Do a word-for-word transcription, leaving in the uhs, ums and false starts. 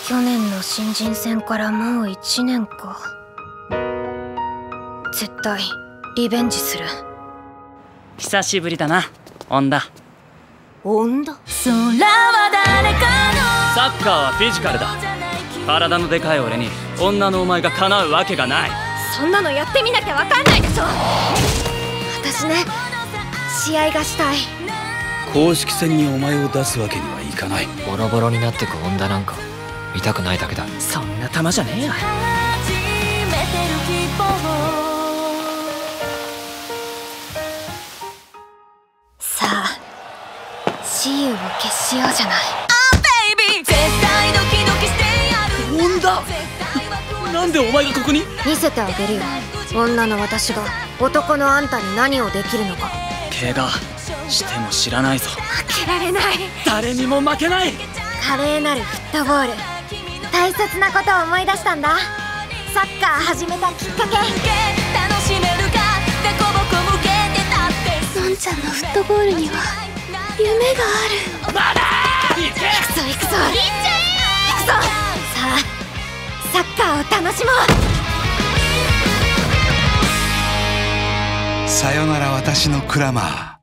去年の新人戦からもういちねんか。絶対リベンジする。 久しぶりだな、恩田。 恩田？ 空は誰かの。サッカーはフィジカルだ。体のでかい俺に女のお前が叶うわけがない。 そんなのやってみなきゃわかんないでしょ。私ね、試合がしたい。 公式戦にお前を出すわけにはいかない。 ボロボロになってく女なんか見たくないだけだ。 そんな玉じゃねえや。 さあ、雌雄を決しようじゃない。 恩田、なんでお前がここに？ 見せてあげるよ。女の私が男のあんたに何をできるのか。 怪我しても知らないぞ。 負けられない。 誰にも負けない。 華麗なるフットボール。大切なことを思い出したんだ。サッカー始めたきっかけ。のんちゃんのフットボールには夢がある。 まだ行け。 行くぞ行くぞ。行っちゃえ。行くぞ。さあ、サッカーを楽しもう。 さよなら私のクラマー。